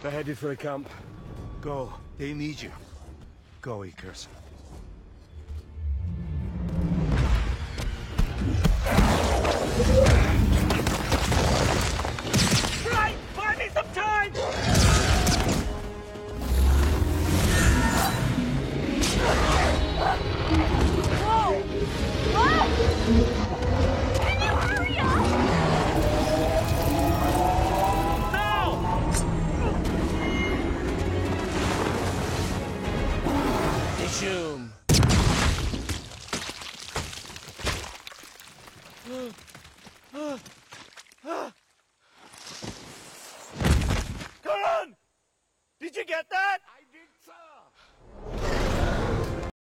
They're headed for the camp. Go. They need you. Go, Icarus. Right! Buy me some time! Whoa! What? Can you hurry up? Dishoom.